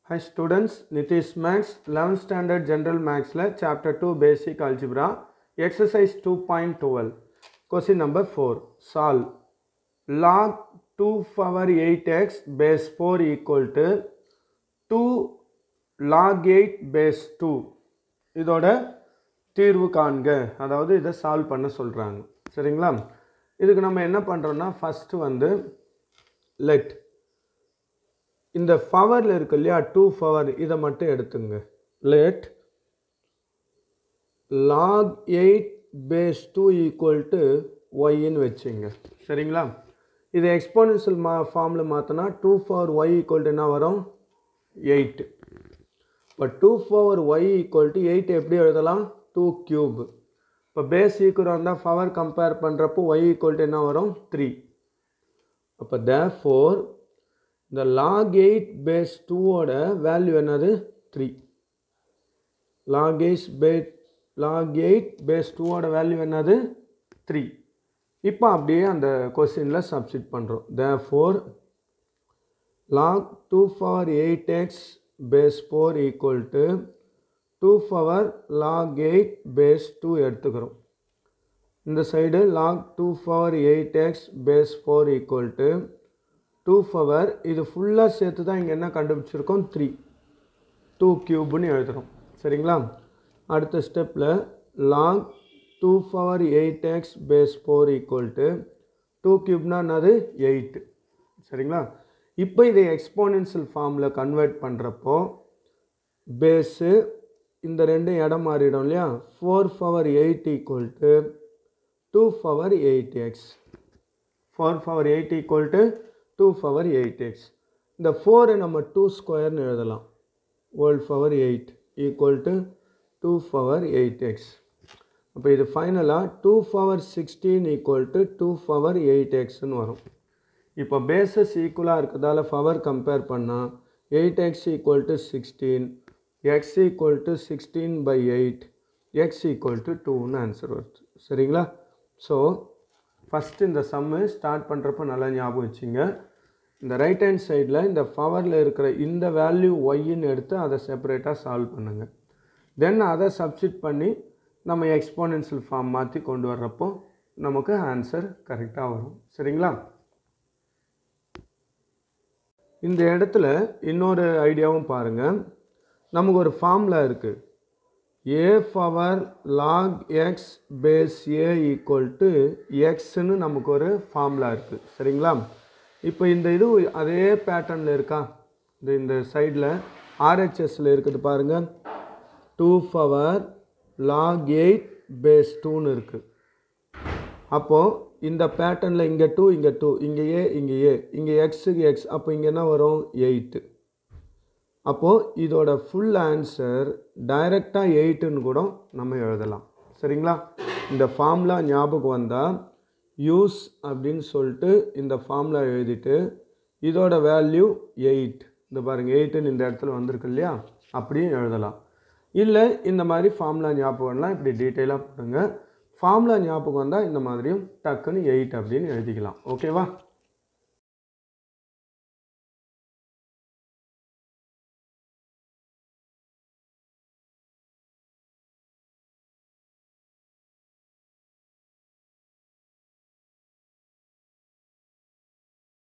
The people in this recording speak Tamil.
Hi students, Nitish Max 11th standard general maths la chapter 2 basic algebra exercise 2.12 question number 4 solve log 2 power 8x base 4 equal to 2 log 8 base 2 இதோட தீர்வு காண்க அதாவது இதை சால்வ் பண்ண சொல்றாங்க சரிங்களா இதுக்கு நம்ம என்ன பண்றோம்னா ஃபர்ஸ்ட் வந்து let இந்த பவர்ல இருக்கு இல்லையா 2 பவர் இத மட்டும் எடுத்துங்க let log 8 base 2 equal to y ன்னு வெச்சீங்க சரிங்களா இது எக்ஸ்போனன்ஷியல் ஃபார்ம்ல மாத்தனா 2 power y equal to என்ன வரும் 8 but 2 power y equal to 8 எப்படி எழுதலாம் 2 cube இப்ப பேஸ் ஈக்குவல் வந்தா பவர் கம்பேர் பண்றப்போ y equal to என்ன வரும் 3 அப்ப therefore the log 8 base 2 ஓட வேல்யூ என்னது 3 log 8 base 2 ஓட வேல்யூ என்னது 3 இப்போ அப்படியே அந்த क्वेश्चनல சப்ஸ்டிட் பண்றோம் therefore log 2 power 8x base 4 equal to 2 power log 8 base 2 எடுத்துக்கிறோம் இந்த side log 2 power 8x base 4 equal to 2 power இது ஃபுல்லா சேர்த்து தான் இங்க என்ன கண்டுபிடிச்சிருக்கோம் 3 2 cube னு எழுதுறோம் சரிங்களா அடுத்த ஸ்டெப்ல log 2 power 8x base 4 equal to 2 cube னா என்னது 8 சரிங்களா இப்போ இதை எக்ஸ்போனன்ஷியல் ஃபார்ம்ல கன்வர்ட் பண்றப்போ பேஸ் இந்த ரெண்டு இடம் மாறிடும் இல்லையா 4 power 8 equal to 2 power 8x 4 power 8 equal to 2 power 8x இந்த 4 நம்ம 2 square னு எழுதலாம் whole power 8 equal to 2 power 8x அப்ப இது ஃபைனலா 2 power 16 equal to 2 power 8x னு வரும் இப்போ பேசஸ் ஈக்குவலா இருக்கதால பவர் கம்பேர் பண்ணா 8x equal to 16 x equal to 16 by 8 x equal to 2 னு ஆன்சர் வருது சரிங்களா சோ ஃபர்ஸ்ட் இந்த சம் ஸ்டார்ட் பண்றப்ப நல்லா ஞாபகம் வச்சுங்க இந்த ரைட் ஹேண்ட் சைடுல இந்த பவர்ல இருக்கிற இந்த வேல்யூ y ன்னு எடுத்து அதை செப்பரேட்டா சால்வ் பண்ணுங்க தென் அதை சப்ஸ்டிட் பண்ணி நம்ம எக்ஸ்போனன்ஷியல் ஃபார்ம் மாத்தி கொண்டு வரப்போ நமக்கு ஆன்சர் கரெக்ட்டா வரும் சரிங்களா இந்த இடத்துல இன்னொரு ஐடியாவும் பாருங்க நமக்கு ஒரு ஃபார்முலா இருக்கு a power log x base a equal to x ன்னு நமக்கு ஒரு ஃபார்முலா இருக்கு சரிங்களா இப்போ இந்த இது அதே பேட்டர்ன்ல இருக்கா இந்த சைடுல RHS ல இருக்குது பாருங்க 2 power log 8 base 2 ன்னு இருக்கு அப்போ இந்த பேட்டர்ன்ல இங்க 2 இங்க 2 இங்க a இங்க x க்கு x அப்போ இங்க என்ன வரும் 8 அப்போ இதோட ஃபுல் ஆன்சர் டைரக்ட்டா 8 ன்னு கூட நம்ம எழுதலாம் சரிங்களா இந்த ஃபார்முலா ஞாபகம் வந்தா யூஸ் அப்படினு சொல்லிட்டு இந்த ஃபார்முலா எழுதிட்டு இதோட வேல்யூ 8 இந்த பாருங்க 8 ன்னு இந்த இடத்துல வந்திருக்கு இல்லையா அப்படியே எழுதலாம் இல்ல இந்த மாதிரி ஃபார்முலா ஞாபகம் வரலாம் இப்படி டீடைலா போடுங்க ஃபார்முலா ஞாபகம் வந்தா இந்த மாதிரியும் டக்குன்னு 8 அப்படினு எழுதிக்கலாம் ஓகேவா